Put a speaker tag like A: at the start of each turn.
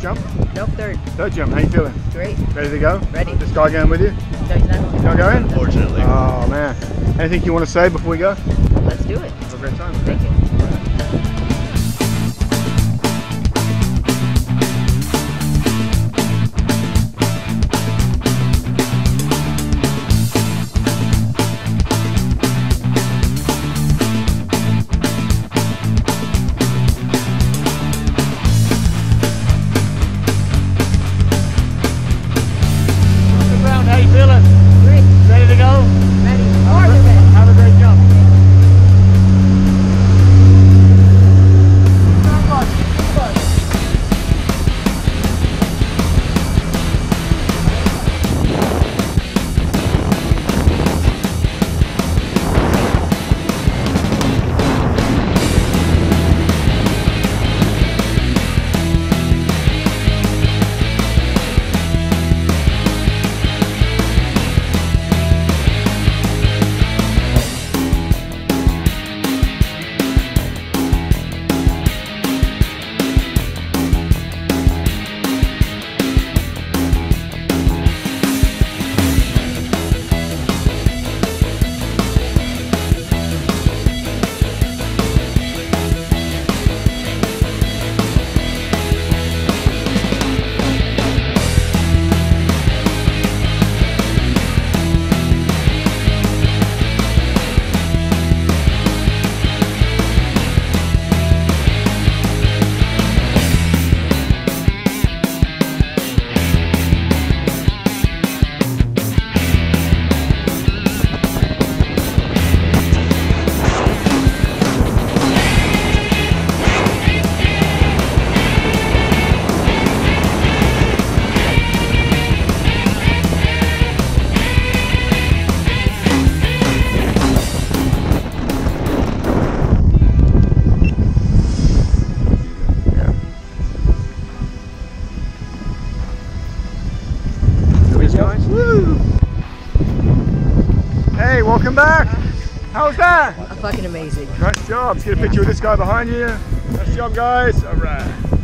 A: jump?
B: Nope, third.
A: Third jump, how you feeling?
B: Great.
A: Ready to go?
B: Ready.
A: This guy going with you?
B: No, he's not.
A: He's not going?
C: Unfortunately.
A: Oh man. Anything you want to say before we go?
B: Let's do it.
A: Have a great time.
B: Thank you.
A: How you feeling?
B: Great.
A: Ready to go?
B: Ready. More than ready.
A: Have a great jump. Woo! Hey, welcome back. How's that?
B: Fucking amazing.
A: Nice job. Let's get a picture of this guy behind you. Nice job, guys. All right.